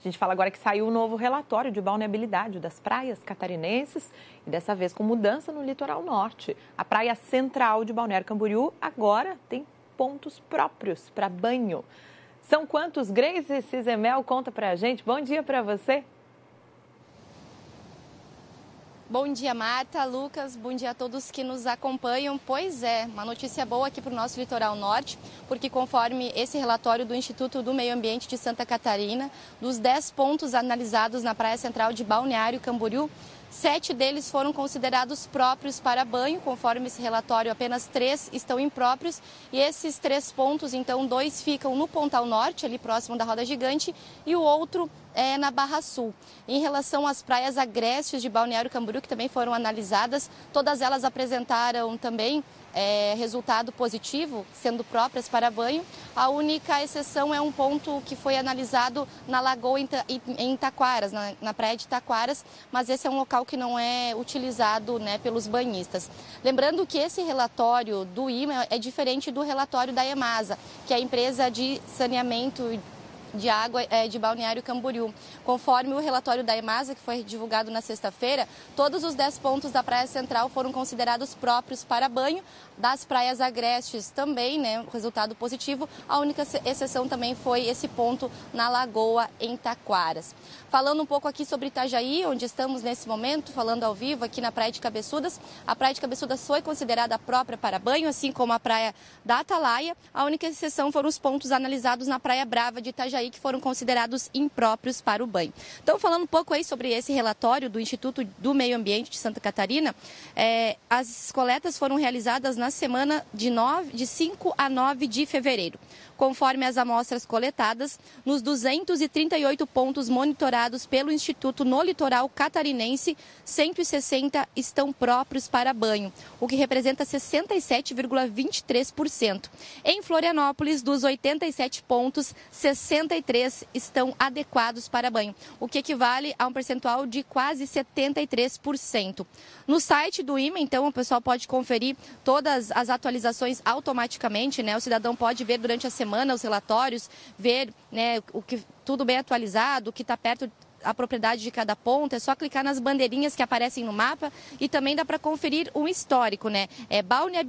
gente fala agora que saiu um novo relatório de vulnerabilidade das praias catarinenses e dessa vez com mudança no litoral norte. A praia central de Balneário Camboriú agora tem pontos próprios para banho. São quantos? Grace Cizemel conta para a gente. Bom dia para você. Bom dia, Marta, Lucas, bom dia a todos que nos acompanham. Pois é, uma notícia boa aqui para o nosso litoral norte, porque conforme esse relatório do Instituto do Meio Ambiente de Santa Catarina, dos 10 pontos analisados na praia central de Balneário Camboriú, 7 deles foram considerados próprios para banho. Conforme esse relatório, apenas 3 estão impróprios. E esses 3 pontos, então, 2 ficam no Pontal Norte, ali próximo da Roda Gigante, e o outro é na Barra Sul. Em relação às praias agrestes de Balneário Camboriú, que também foram analisadas, todas elas apresentaram também resultado positivo, sendo próprias para banho. A única exceção é um ponto que foi analisado na Lagoa em Taquaras, na praia de Taquaras, mas esse é um local que não é utilizado, né, pelos banhistas. Lembrando que esse relatório do IMA é diferente do relatório da EMASA, que é a empresa de saneamento de água de Balneário Camboriú. Conforme o relatório da EMASA, que foi divulgado na sexta-feira, todos os 10 pontos da Praia Central foram considerados próprios para banho. Das praias agrestes também, né, resultado positivo. A única exceção também foi esse ponto na Lagoa, em Taquaras. Falando um pouco aqui sobre Itajaí, onde estamos nesse momento, falando ao vivo aqui na Praia de Cabeçudas. A Praia de Cabeçudas foi considerada própria para banho, assim como a Praia da Atalaia. A única exceção foram os pontos analisados na Praia Brava de Itajaí, que foram considerados impróprios para o banho. Então, falando um pouco aí sobre esse relatório do Instituto do Meio Ambiente de Santa Catarina, as coletas foram realizadas na semana de 5 a 9 de fevereiro. Conforme as amostras coletadas, nos 238 pontos monitorados pelo Instituto no litoral catarinense, 160 estão próprios para banho, o que representa 67,23%. Em Florianópolis, dos 87 pontos, 63 estão adequados para banho, o que equivale a um percentual de quase 73%. No site do IMA, então, o pessoal pode conferir todas as atualizações automaticamente, né? O cidadão pode ver durante a semana os relatórios, ver, né, tudo bem atualizado, o que está perto a propriedade de cada ponto. É só clicar nas bandeirinhas que aparecem no mapa e também dá para conferir um histórico, né? É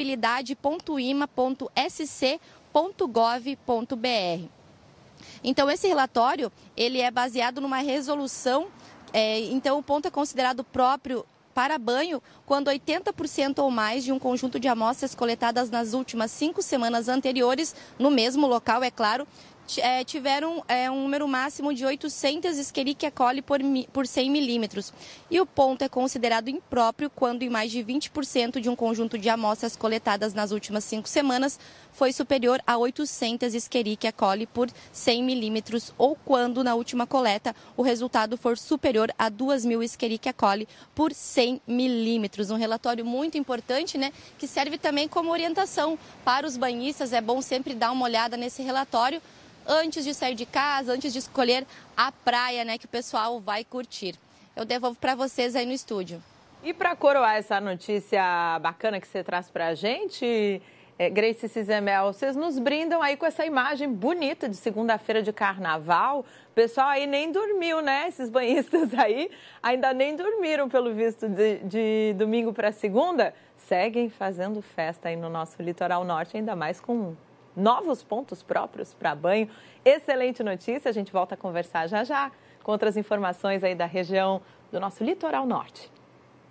balneabilidade.ima.sc.gov.br. Então, esse relatório, ele é baseado numa resolução, então o ponto é considerado próprio para banho quando 80% ou mais de um conjunto de amostras coletadas nas últimas 5 semanas anteriores, no mesmo local, é claro, tiveram um número máximo de 800 Escherichia coli por 100 milímetros. E o ponto é considerado impróprio quando em mais de 20% de um conjunto de amostras coletadas nas últimas 5 semanas foi superior a 800 Escherichia coli por 100 milímetros ou quando na última coleta o resultado for superior a 2.000 Escherichia coli por 100 milímetros. Um relatório muito importante, né, que serve também como orientação para os banhistas. É bom sempre dar uma olhada nesse relatório antes de sair de casa, antes de escolher a praia, né, que o pessoal vai curtir. Eu devolvo para vocês aí no estúdio. E para coroar essa notícia bacana que você traz para a gente, Grace Cizemel, vocês nos brindam aí com essa imagem bonita de segunda-feira de carnaval. O pessoal aí nem dormiu, né? Esses banhistas aí ainda nem dormiram, pelo visto, de domingo para segunda. Seguem fazendo festa aí no nosso litoral norte, ainda mais com novos pontos próprios para banho. Excelente notícia, a gente volta a conversar já já com outras informações aí da região do nosso litoral norte.